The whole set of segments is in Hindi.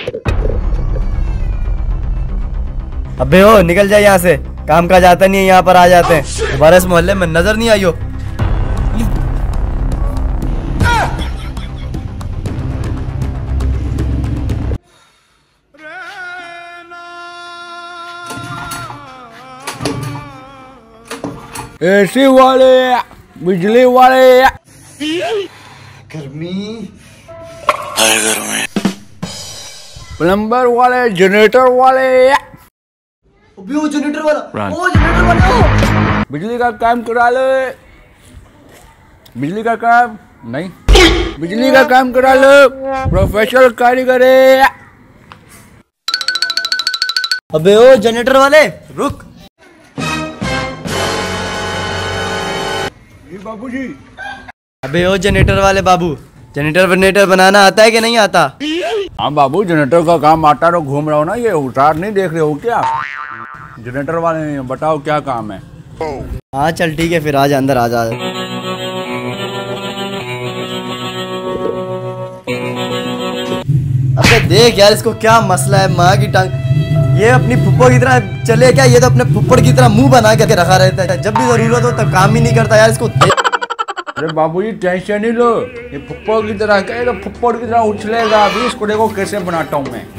अबे ओ निकल जाए यहाँ से, काम का जाता नहीं है, यहाँ पर आ जाते हैं। हमारे इस मोहल्ले में नजर नहीं आई हो। एसी वाले, बिजली वाले, गर्मी हर घर में, प्लम्बर वाले, जनरेटर वाले। वो जनरेटर वाला, वो जनरेटर वाला, बिजली का काम करा ले। बिजली का काम नहीं, बिजली का काम करा लो, प्रोफेशनल कारीगर है। अबे ओ जनरेटर वाले रुक। बाबूजी। अबे ओ जनरेटर वाले बाबू, जनरेटर बनाना आता है कि नहीं आता? हाँ बाबू, जनरेटर का काम आता तो घूम रहा हो ना, ये उतार नहीं देख रहे हो क्या? जनरेटर वाले बताओ क्या काम है? हाँ चल ठीक है, फिर आज अंदर आ जा। अबे देख यार, इसको क्या मसला है, माँ की टांग। ये अपनी फुप्पो की तरह चले क्या? ये तो अपने फुप्पड़ की तरह मुंह बना के रखा रहता है, जब भी जरूरत हो तब काम ही नहीं करता यार। इसको अरे बाबूजी टेंशन नहीं लो, ये फुप्पो की तरह क्या, तो फुप्पड़ की तरह उछलेगा अभी। इसको देखो कैसे बनाता हूँ मैं।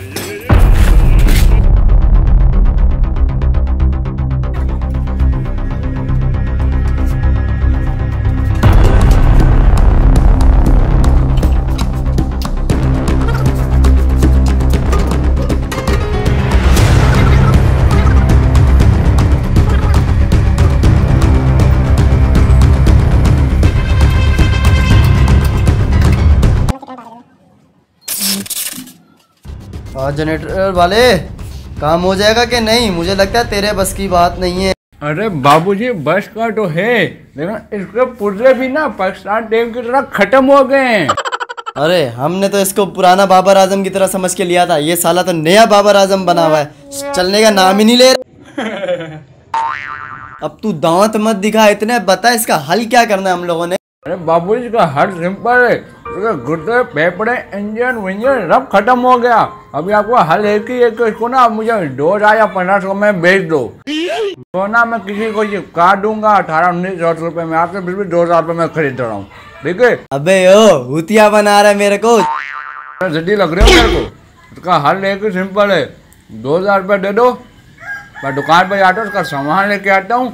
जनरेटर वाले काम हो जाएगा कि नहीं? मुझे लगता है तेरे बस की बात नहीं है। अरे बाबूजी बस का तो है, लेकिन इसके पुर्जे भी ना पाकिस्तान टीम की तरह खत्म हो गए हैं। अरे हमने तो इसको पुराना बाबर आजम की तरह समझ के लिया था, ये साला तो नया बाबर आजम बना हुआ है, चलने का नाम ही नहीं ले रहा। अब तू दांत मत दिखा इतने, बता इसका हल क्या करना है हम लोगों ने? अरे बाबूजी का हल सिंपल है, गुर्दे, फेफड़े, इंजन विंजन सब खत्म हो गया। अभी आपको हल एक ही है कि इसको ना मुझे 2000 या 1500 में बेच दो, तो ना मैं किसी को ये काट दूंगा 1800-1900 रुपए में। आपसे फिर भी 2000 रुपए में खरीद रहा हूँ, ठीक है? अबे ओ हुतिया बना रहा है मेरे को, जल्दी लग रहे हो मेरे को। इसका हल एक ही सिंपल है, 2000 रुपये दे दो, मैं दुकान पर जाता हूँ, उसका सामान लेके आता हूँ,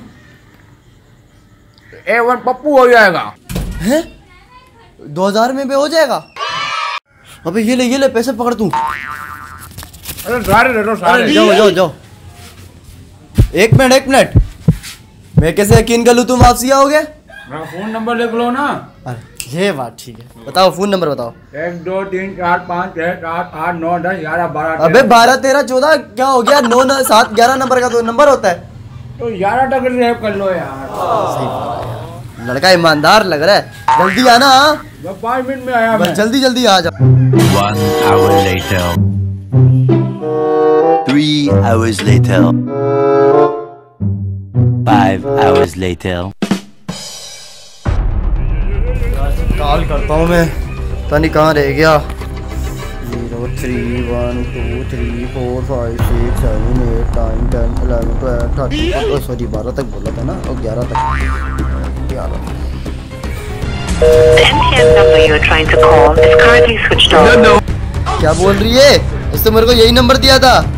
A1 पप्पू हो जाएगा। हैं? 2000 में भी हो जाएगा? अबे ये ले पैसे पकड़ तू। अरे सारे दे दो, सारे। जाओ। एक मिनट, मैं कैसे यकीन कर लूँ तुम वापसी आओगे? मेरा फोन नंबर लिख लो ना। अरे ये बात ठीक है, बताओ फोन नंबर बताओ। 1 2 3 4 5 6 7 8 9 10 11 12। अबे 12 13 14 क्या हो गया? 9 7 11 नंबर का तो नंबर होता है, तो 11 तक सेव कर लो यार। सही बात है यार, लड़का ईमानदार लग रहा है। जल्दी आना। 5 मिनट में आया मैं। जल्दी आ जा। 1 hour later, 3 hours later, 5 hours later. Call करता हूँ मैं, पता नहीं कहाँ रह गया। 0 3 1 2 3 4 5 6 7 8 9 10 11 12 13 सॉरी 12 तक बोला था ना, और 11 तक 11। The MTN number you are trying to call is currently switched off. क्या बोल रही है? इसने मेरे को यही नंबर दिया था।